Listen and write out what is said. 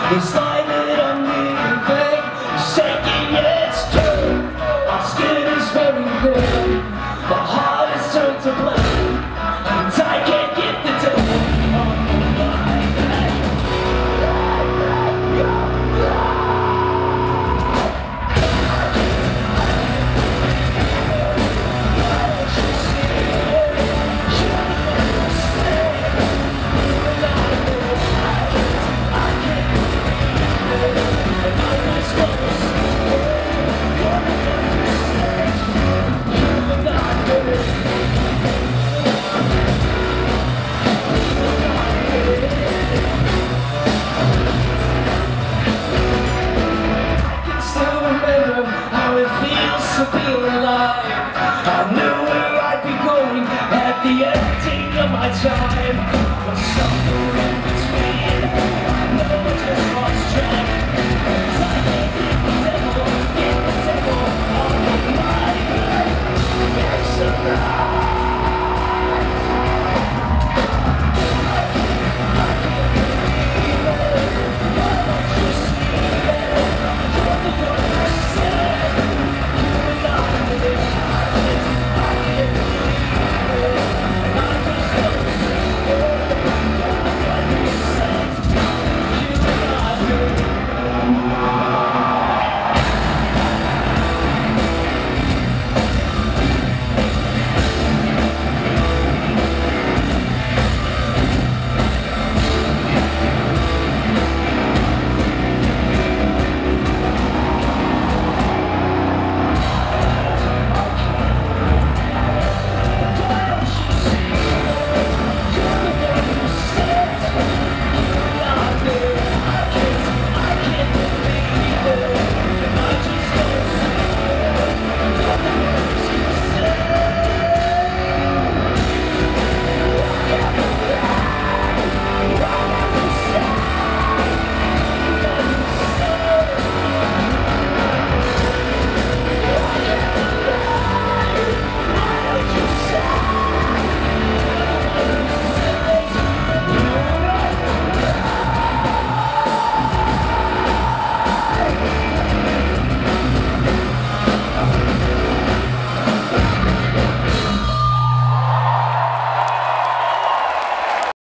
It's like that I'm living, shaking its turn. Our skin is very red, my heart is turned to black, and I can't get the devil on my back. To be alive, I knew where I'd be going at the ending of my time.